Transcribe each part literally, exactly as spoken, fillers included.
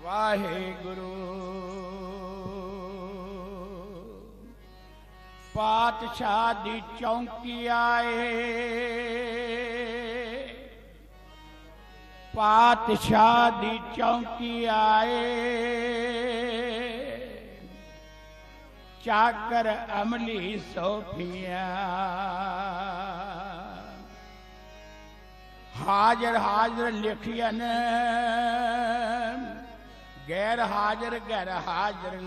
वाहेगुरु पातशाह दी चौंकी आए, पातशाह दी चौंकी आए, चाकर अमली सोफिया हाजर हाजर लिखियन, गैर हाजर गैर हाजर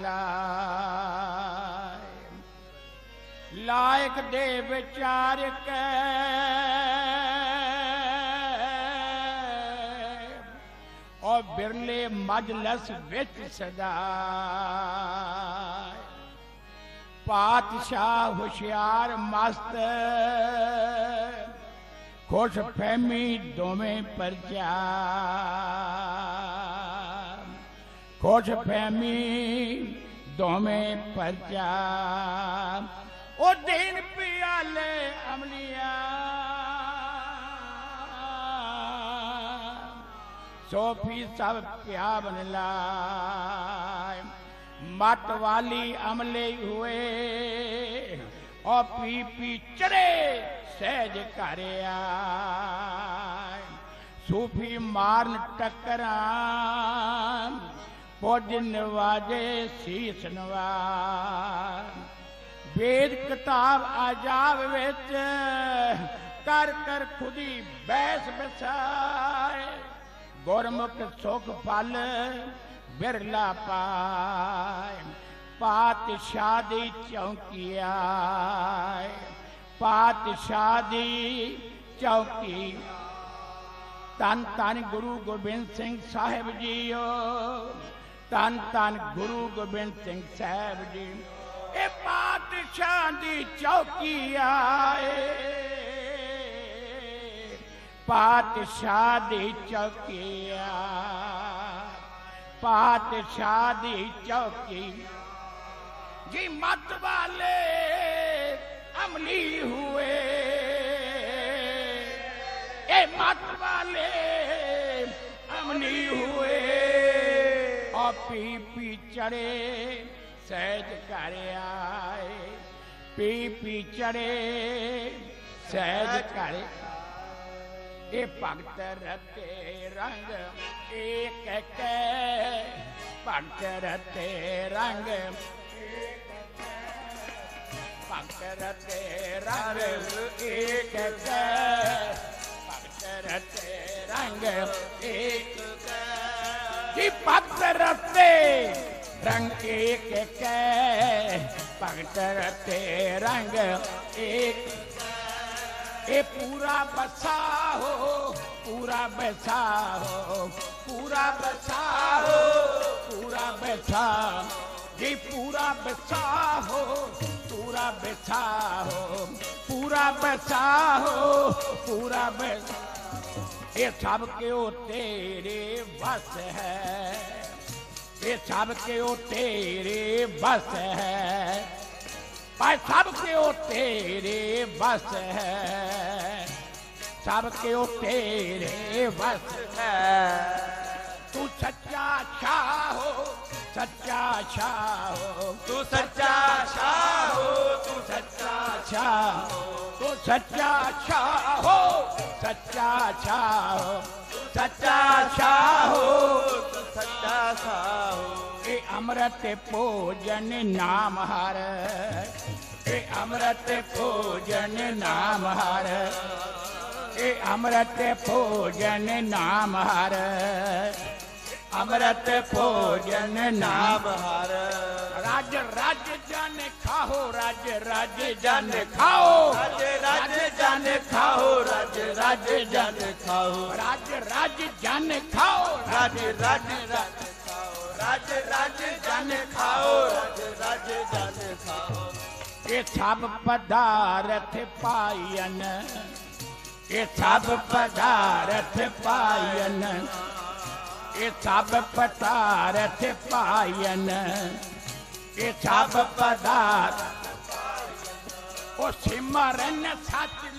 लाए, लायक दे विचार के और बिरले मजलस विच सदा। पातशाह होशियार मस्त खुश फहमी दोवें परचा, खुश फहमी दोवें परचा। ओ दिन पियाले अमलिया सोफी सब प्या बन लाए, मत वाली अमले हुए और पी पी चढ़े सहज कर आए। सूफी मारन टकरा पुज नवाजे शीस नवाज, वेद किताब आजाब विच कर कर खुदी बैस बसाए। गुरमुख सुख फल बिरला पाए, पातशाह दी चौकी आए, पातशाह दी चौकी। तन तन गुरु गोबिंद सिंह साहिब जी ओ, तन तन गुरु गोबिंद सिंह साहिब जी। ए पातशाह दी चौकी आए, पातशाह दी चौकी आए, पातशाह दी चौकी। जी मत वाले अमली हुए, ए मत वाले अमली हुए और पी पी चढ़े सहज कर आए, पी पी चढ़े सहज कर। ए भगत रते रंग एक कै, भगत रते रंग भगत रते रंग एक कै, भगत रते रंग एक कै। जी भगत रते रंग एक कै, भगत रते रंग एक। ए पूरा बसा हो, पूरा बैठा हो, पूरा बैठा हो, पूरा बैठा। जी पूरा बैठा हो, पूरा बैठा हो, पूरा बैठा हो, पूरा बैठा। ये सब के ओ तेरे बस है, ये सब के ओ तेरे बस है, भाई सब के ओ तेरे बस है, सब के ओ तेरे बस है। तू सच्चा शाह हो, सच्चा शाह हो, तू सच्चा शाह हो, तू सच्चा शाह हो, तू सच्चा शाह हो, सच्चा शाह हो, सच्चा शाह हो, तू सच्चा शाह हो। ए अमृत भोजन नाम हर, ए अमृत भोजन नाम हर, ए अमृत भोजन नाम हर, अमृत भोजन नाम हर। राज राज जन खाओ, राज राज जन खाओ, राज राज जन खाओ, राज राज जन खाओ, राज राज जन खाओ, राज राज जन खाओ, राज राज जन खाओ, राज राज जन खाओ। ये सब पदार्थ पायन, ये सब पदार्थ पायन, ये सब पदार्थ पायन, ये सब पदार्थ। ओ सिमरन सच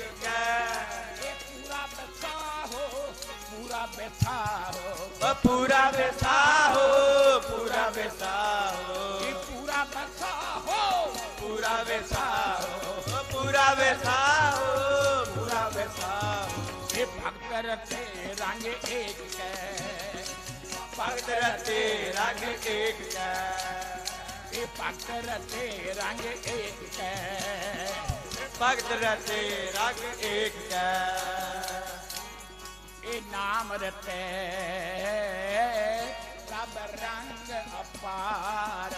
पूरा बेसा हो पूरा बेसा हो पूरा बेसा हो ये पूरा बेसा हो पूरा बेसा हो पूरा बेसा हो पूरा बेसा हो ये भक्त रखे रंग एक के भक्त रते रंग एक के ये भक्त रते रंग एक के भक्त रते रंग एक के ये नाम रते सब रंग अपार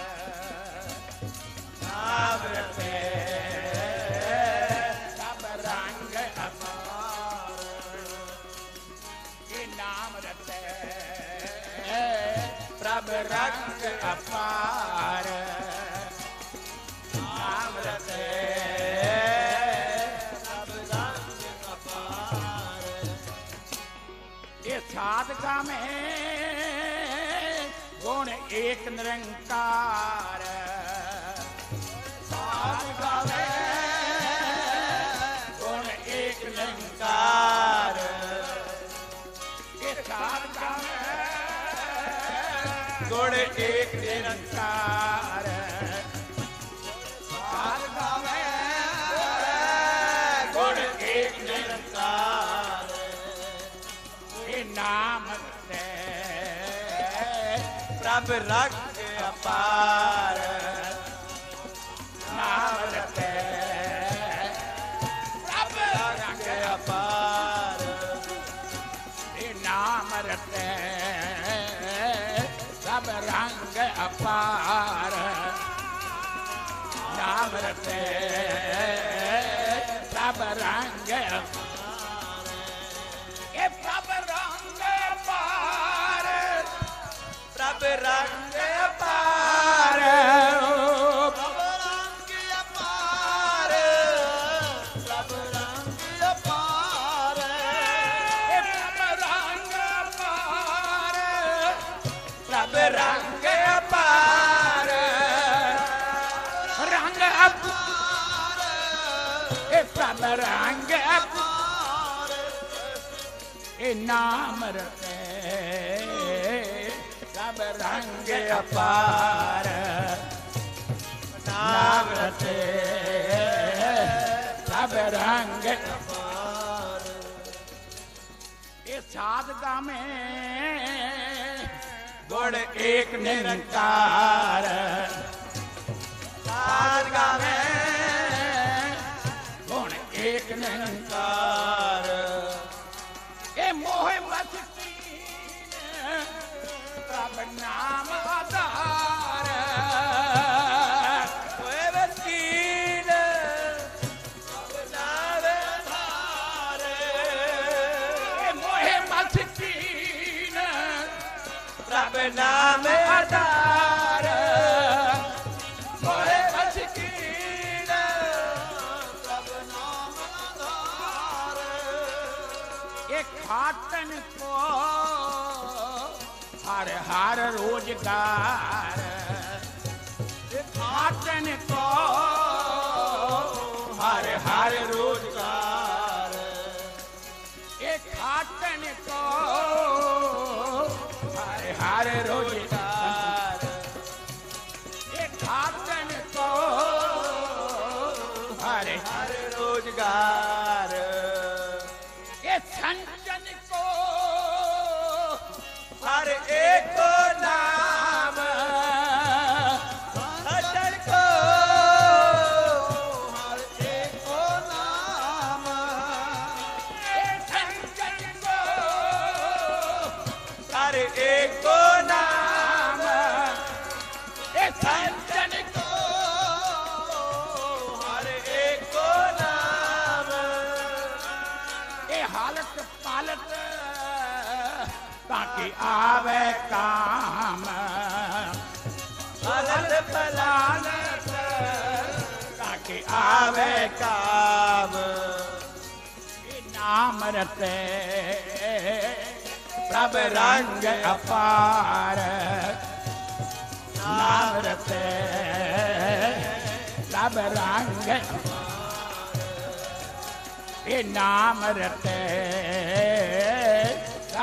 नाम रते सब रंग अपार ये नाम रते सब रंग अपार नाम रते सब रंग अपार ये साधका में गुण एक निरंकार साधका में गुण एक निरंकार ये साधका में गुण एक निरंकार साधका में गुण एक निरंकार ये नाम से प्रभ रंग अपार नाम रते प्रभ रंग अपार ये नाम रते सब रंग अपार नाम रते सब रंग अपार ये सब रंग अपार प्रभ रंग अपार प्रभ रंग अपार प्रभ रंग अपार ये सब रंग अपार प्रभ रंग अपार रंग अपार ये सब रंग अपार ये नाम रते सब रंग अपार नाम रते सब रंग अपार ये साधका में गुण एक निरंकार साधका में गुण एक निरंकार ये मोह मत प्रभ नाम आधार कोई वकील नाम धार ये मोह मत प्रभ नाम आधार मोह मत प्रभ नाम आधार ये खातन को हर हर रोजगार खातन को हर हर रोजगार ये खातन को हर हर रोजगार ये खातन को हर हर रोजगार ये संजन को हर एक नाम अटल को हर एक नाम ये संजन को हर एक नाम ये संजन को हर एक नाम ये हालत पालत ताकि आवे काम हालत पलानत ताकि आवे काम ये नाम रते प्रभ रंग अपार नाम रते प्रभ रंग ये नाम रते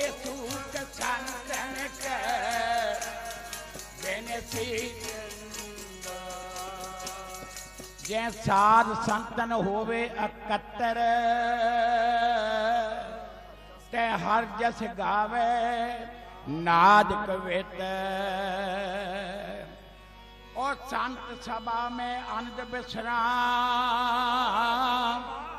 ये सूत संतन के बेनसी जे साध संतन होवे इकहत्तर ते हर जस गावे नाद कवित और संत सभा में आनंद विश्राम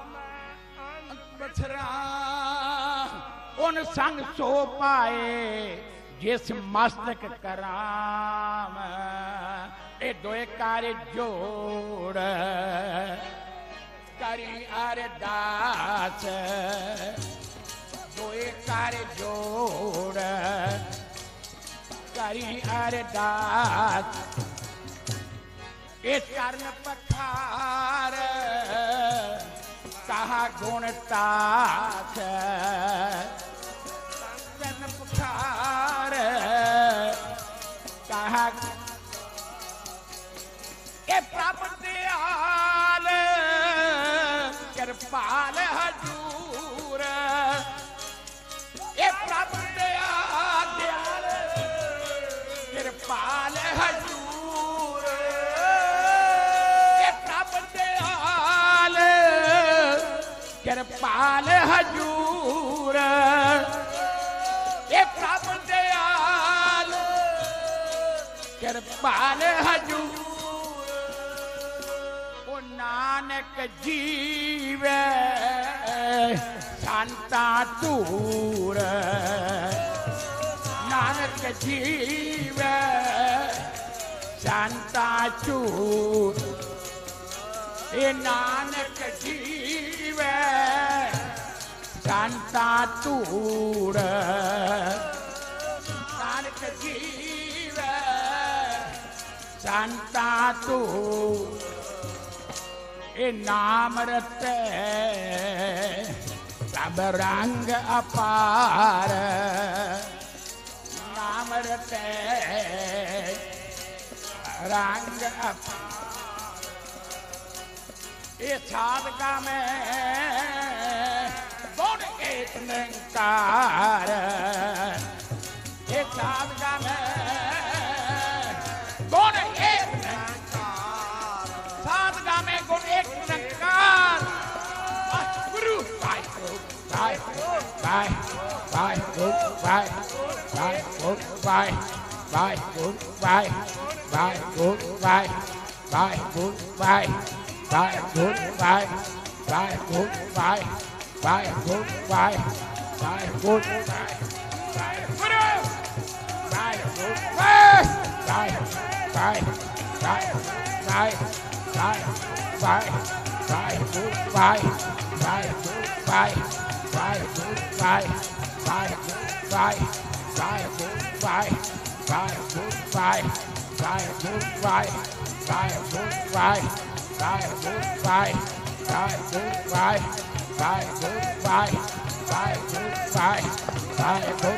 विश्राम उन संग सो पाए जिस मस्तक कराम ए दोए कार्य जोड़ करी अरदास दोए कार्य जोड़ करी अरदास इस कारण पखार कहा गुणतास पखार कहा के प्राप्त दयाल कृपाल हजूर ये प्राप्त दयाल कृपाल हजूर ये प्राप्त दयाल कृपाल हजूर ये प्राप्त दयाल कृपाल हजूर नानक जीव संता तूर नानक जीव संता चूर ये नानक जीव संता तूर नानक जीव संता तूर ये नाम रते सब रंग अपार नाम रते रंग अपार ये साधका में गुण एक निरंकार ये साधका में गुण एक साधका में गुण एक निरंकार गुरु भाई भाई भाई भाई गुरु भाई भाई गुरु भाई भाई गुरु भाई भाई गुरु भाई भाई गुरु भाई भाई गुरु भाई भाई गुरु भाई भाई गुरु भाई भाई गुरु भाई भाई गुरु भाई गुरु भाई भाई भाई भाई भाई भाई भाई भाई गुरु भाई भाई गुरु भाई भाई गुरु भाई भाई गुरु भाई भाई गुरु भाई भाई गुरु भाई भाई गुरु भाई भाई गुरु भाई भाई गुरु भाई भाई गुरु भाई भाई गुरु भाई भाई गुरु भाई भाई गुरु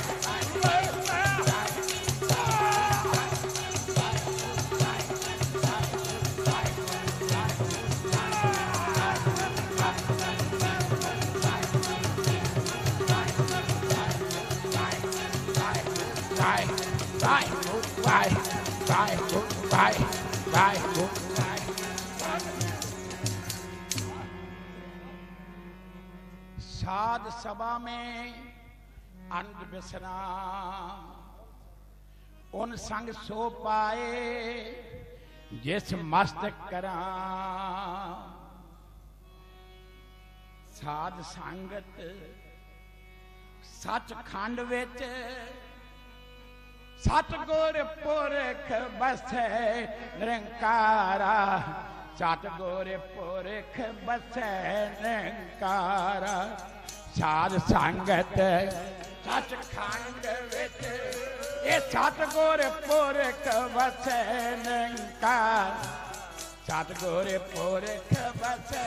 Bye, bye, bye, bye, bye, bye, bye. साध सभा में आनंद विश्राम उन संग सो पाए जिस मस्तक करा साध संगत सचखंड विच सतगुर पुरख बसे निरंकारा सतगुर पुरख बसे निरंकारा साध संगत सचखंड विच ये सतगुर पुरख बसे निरंकार सतगुर पुरख बसे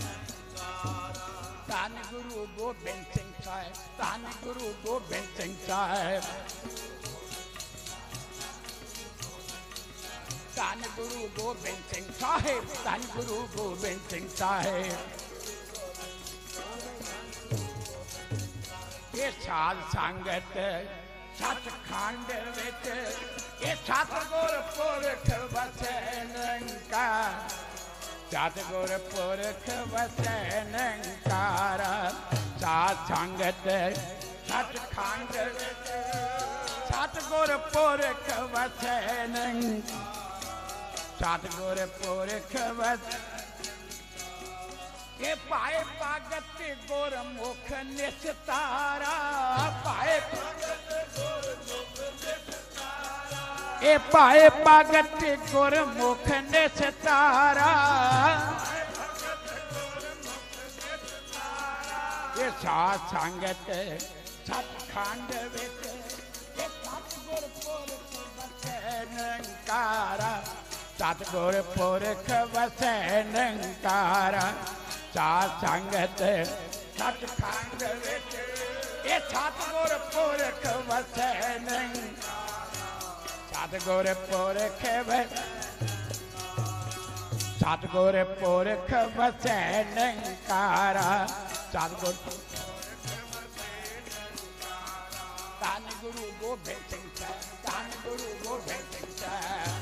धन गुरु गोबिंद सिंह साहिब धन गुरु गोबिंद सिंह साहिब धन गुरु गोबिंद सिंह साहिब धन गुरु गोबिंद सिंह साहिब ये साध संगत सचखंड विच ये सतगुर पुरख वसै निरंकार सतगुर पुरख वसै निरंकार साध संगत सचखंड विच सतगुर पुरख वसै निरंकार सतगुर पुरख वसै ये पाए भगत गुरमुख निस्तारा पाए ये पाए भगत गुरमुख निस्तारा ये साध संगत सचखंड विच ये सतगुर पुरख वसै निरंकार सतगुर पुरख वसै निरंकार साध संगत सचखंड विच ये सतगुर पुरख वसै सतगुर पुरख सतगुर पुरख वसै निरंकार सतगुर धन गुरु गोबिंद सिंह साहब धन गुरु गोबिंद सिंह साहब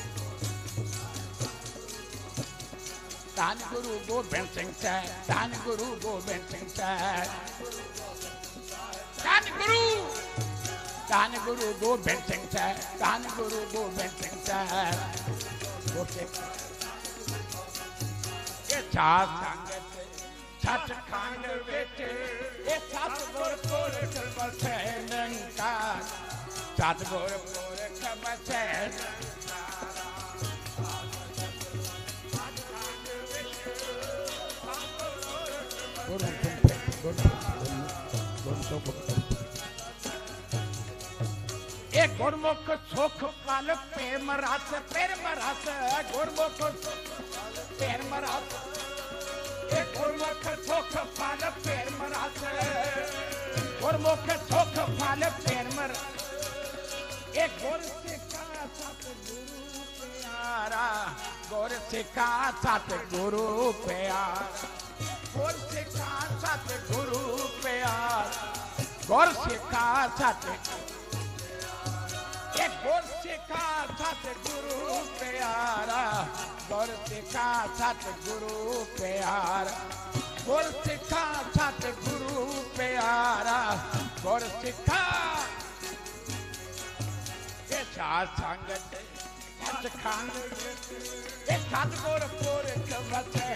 धन गुरु गोबिंद सिंह साहब धन गुरु गोबिंद सिंह साहब धन गुरु धन गुरु गोबिंद सिंह साहब धन गुरु गोबिंद सिंह साहब ये साध संगत सचखंड विच ये सतगुर पुरख वसै निरंकार सतगुर पुरख वसै ये गुरमुख सुख पल प्रेम रस प्रेम रस गुरमुख प्रेम रस ये गुरमुख सुख पल प्रेम रस गुरमुख सुख पल प्रेम ये गुर सिखा सतगुरु प्यारा गुर सिखा सतगुरु प्यारा गुर सिखा सतगुरु प्यारा गुर सिखा सत ये गुर सिखा सतगुरु प्यारा गुर सिखा सतगुरु प्यारा गुर सिखा सतगुरु प्यारा गुर सिखा ये साध संगत सचखंड ये सतगुर पुरख वसै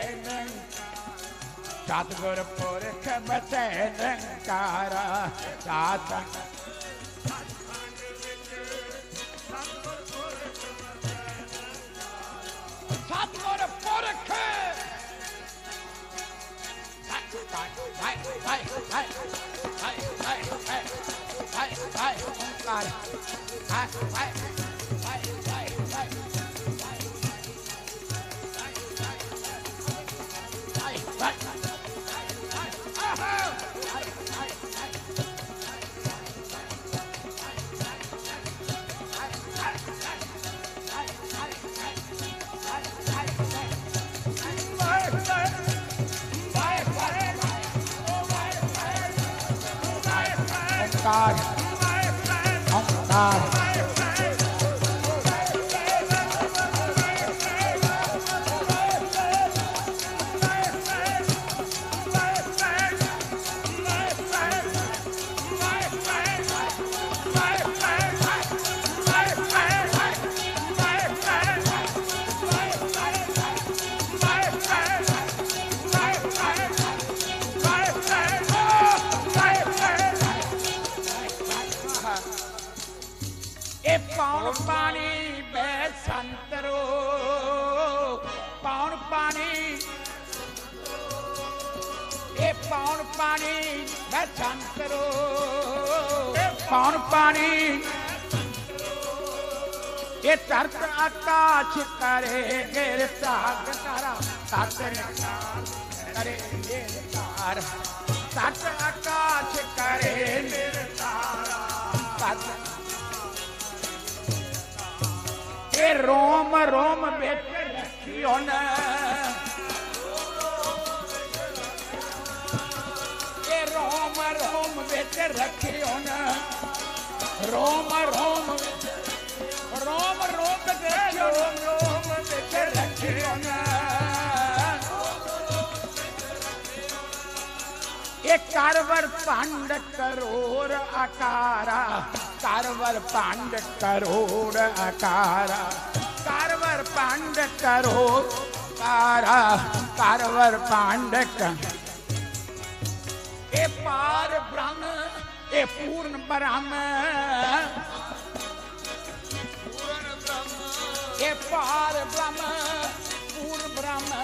सतगुर पुरख वसै निरंकार साध संगत सतगुर पुरख हाय हाय हाय हाय हाय हाय हाय हाय ओंकार हाय हाय हाय हाय हाय God, oh God. पौन पानी बे संतरो पौन पानी ये पौन पानी बे संतरो पौन पानी ये तरत आकाश करे गिरफ्तार तारा करे गिरफ्तार तरत आकाश करे गिरफ्तार ये रोम रोम बेच रखियो न ये रोम रोम विच रखियो न रोम रोम रोम रोम विच रखियो रोम विच रखियो न ये कारवर पांड करोड़ आकारा कारवर पांड करोड़ आकारा कारवर पांड करोड़ कारा कारवर पांड ए पार ब्रह्म ए पूर्ण ब्रह्म ए पार ब्रह्म पूर्ण ब्रह्म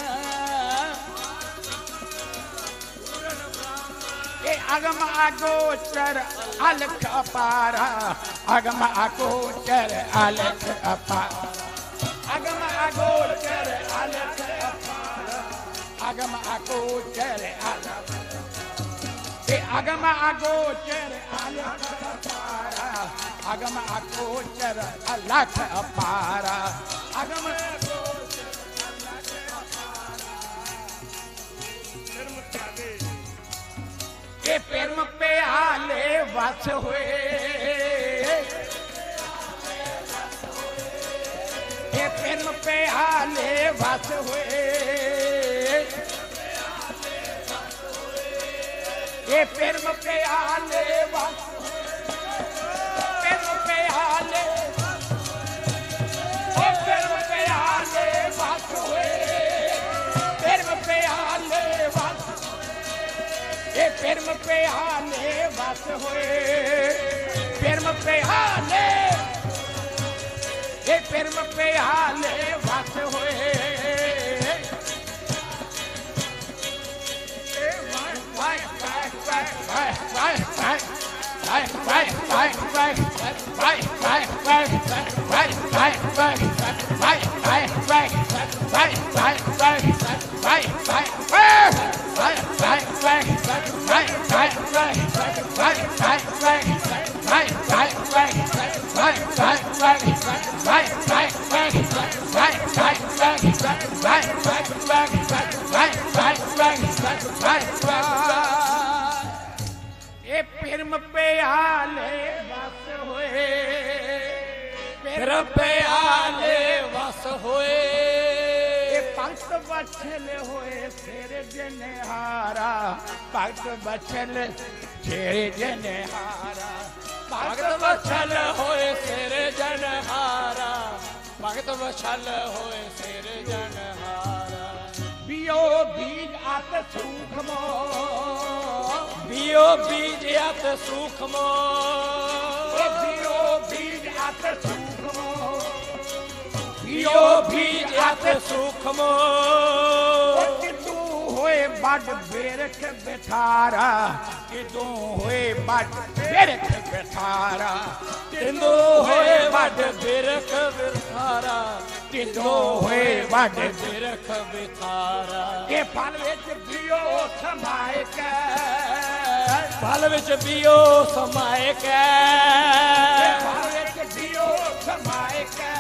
ए अगम अगोचर अलख अपारा अगम अगोचर अलख अपारा अगम अगोचर अलख अपारा अगम अगोचर अलख ए अगम अगोचर अलख अपारा अगम अगोचर अलख अपारा अगम ए प्रेम पे आले वस हुए ए प्रेम पे आले वस हुए ए प्रेम पे आले वस प्रेम पे आले ए प्रेम पे आले वस हुए प्रेम पे आले वस ए प्रेम पे आले वस हुए प्रेम पे आले ए प्रेम पे आले वस हुए ये प्रेम पे आले वस हुए प्रेम पे आले वस हुए ये भक्त बछल होए फिर जनेहारा भक्त बछल फिर जनेहारा भक्त बछल होए फिर जनहारा भक्त बछल होए फिर जनहारा बियो बीज आत सूखमो बियो बीज आत सूखमो बियो बीज आत सूखमो बियो बीज आत सूखमो तू होए बड़ बेरख बेठारा कि तू होए बड़ बेरख बेठारा तिंदो होए बड़ बेरख बेठारा तिंदो होए बड़ बेरख बेठारा ये फल विच बियो समाए के फल विच बियो समाए के फल विच बियो समाए के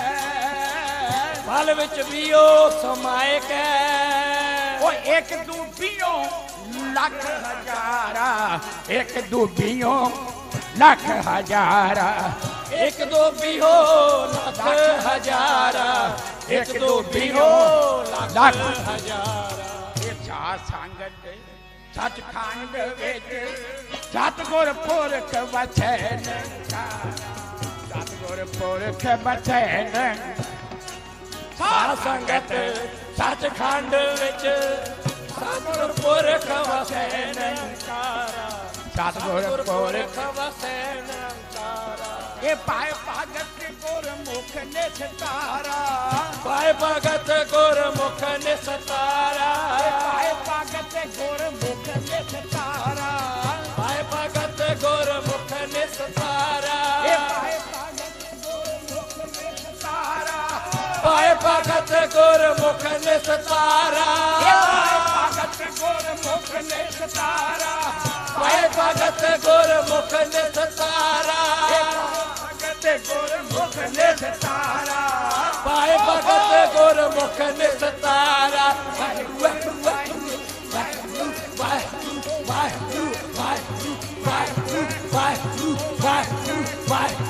फल विच बियो समाए के ओ एक दू बियो लाख हजारा एक दू बियो लाख हजारा एक दो बियो लाख हजारा एक दो बियो लाख हजारा ये चा संगत सचखंड विच सतगुर पुरख बसै सतगुर पुरख बसै साध संगत सचखंड विच सतगुर पुरख बसै निरंकारा सतगुर पुरख बसै निरंकारा ये पाए भगत गुरमुख निस्तारा पाए भगत गुरमुख निस्तारा पाए भगत गुरमुख निस्तारा पाए भगत गुरमुख निस्तारा पाए भगत गुरमुख निस्तारा भगत गुरमुख निस्तारा पाए भगत गुरमुख निस्तारा भगत गुरमुख निस्तारा पाए भगत गुरमुख निस्तारा वाह वाह वाह वाह वाह